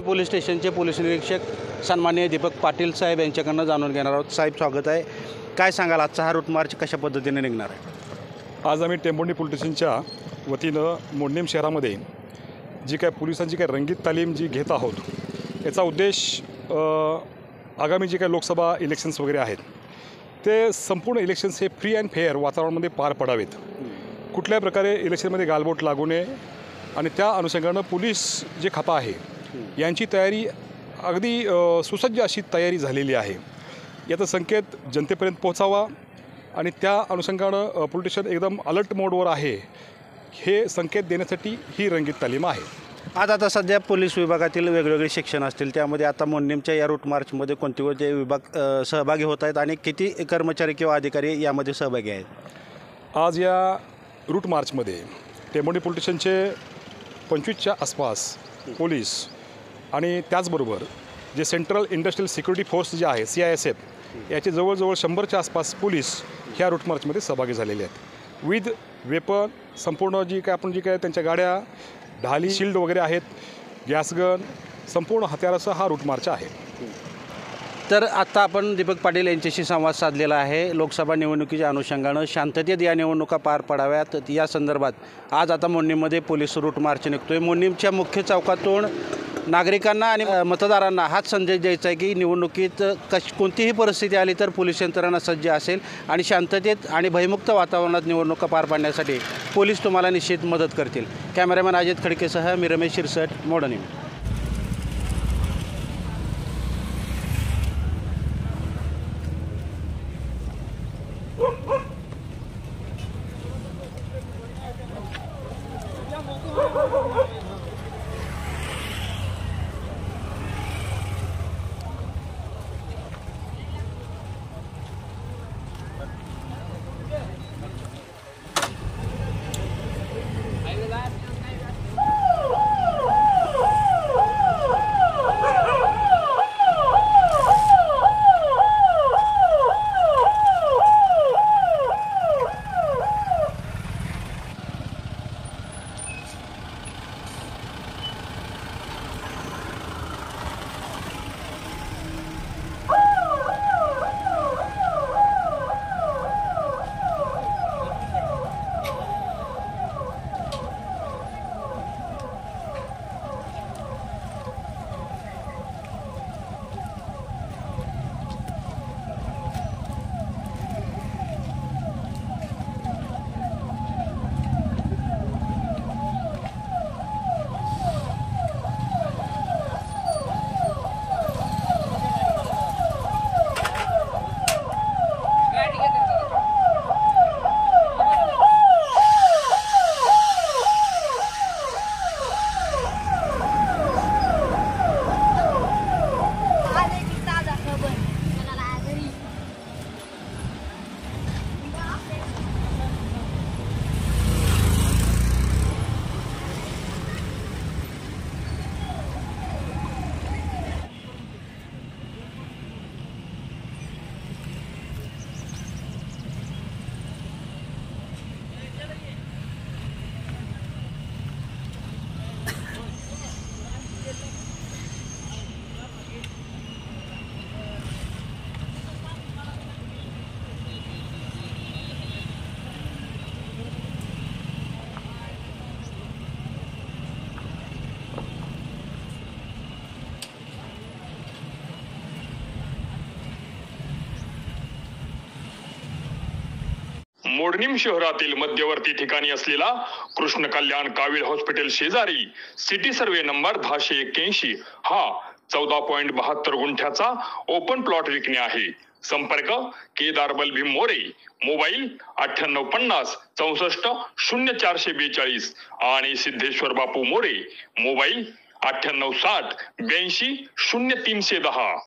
Police स्टेशनचे police निरीक्षक सन्माननीय दीपक पाटील साहेब यांच्याकडनं जाणून घेणार आहोत। साहेब, स्वागत आहे। काय सांगाल, आजचा हा रूट मार्च कशा पद्धतीने निघणार आहे? आज आम्ही टेंभुर्णी पोलीस स्टेशनच्या वतीनं मोडणीम शहरामध्ये जी काय पोलिसांची काय रंगीत तालीम जी घेत आहोत, याचा उद्देश आगामी जे काय लोकसभा इलेक्शन्स वगैरे आहेत ते संपूर्ण इलेक्शन्स हे फ्री अँड फेअर वातावरणामध्ये पार पडावेत। कुठल्याही प्रकारे इलेक्शनमध्ये गालबोट लागू नये आणि त्या अनुषंगानं पोलीस जे खातं आहे यांची तयारी अगदी सुसज्ज अशी तयारी झालेली आहे। याचा संकेत जनतेपर्यंत पोहोचावा आणि त्या अनुषंगानं पोलीस स्टेशन एकदम अलर्ट मोडवर आहे हे संकेत देण्यासाठी ही रंगीत तालीम आहे। आता सध्या पोलीस विभागातील वेगवेगळे सेक्शन असतील, त्यामध्ये आता मोडणीमच्या या रूट मार्चमध्ये कोणते कोणते विभाग सहभागी होत आहेत आणि किती कर्मचारी किंवा अधिकारी यामध्ये सहभागी आहेत? आज या रूट मार्चमध्ये टेंभुर्णी पोलीस स्टेशनचे 25च्या आसपास पोलीस आणि त्याचबरोबर जे सेंट्रल इंडस्ट्रियल सिक्युरिटी फोर्स जे आहे CISF याचे जवळजवळ 100च्या आसपास पोलीस ह्या रूट मार्चमध्ये सहभागी झालेले आहेत। विथ वेपन संपूर्ण जी काय त्यांच्या गाड्या, ढाली, शिल्ड वगैरे आहेत, गॅसगन, संपूर्ण हत्यारासह हा रूट मार्च आहे। तर आता आपण दीपक पाटील यांच्याशी संवाद साधलेला आहे। लोकसभा निवडणुकीच्या अनुषंगानं शांततेत या निवडणुका पार पडाव्यात या संदर्भात आज आता मोडणीममध्ये पोलीस रूट मार्च निघतोय। मोडणीमच्या मुख्य चौकातून नागरिकांना आणि मतदारांना हाच संदेश द्यायचा आहे की निवडणुकीत कोणतीही परिस्थिती आली तर पोलीस यंत्रणा सज्ज असेल आणि शांततेत आणि भयमुक्त वातावरणात निवडणुका पार पाडण्यासाठी पोलीस तुम्हाला निश्चित मदत करतील। कॅमेरामॅन अजित खडकेसह मी रमेश शिरसट, मोडणीम। मोडणीम शहरातील मध्यवर्ती ठिकाणी असलेला कृष्ण कल्याण कावीळ हॉस्पिटल शेजारी सिटी सर्वे नंबर 1081 हा 14.72 गुंठ्याचा ओपन प्लॉट विकणे आहे। संपर्क केदार बलभीम मोरे, मोबाईल 9850 64 0442 आणि सिद्धेश्वर बापू मोरे, मोबाईल 9860 82 0310।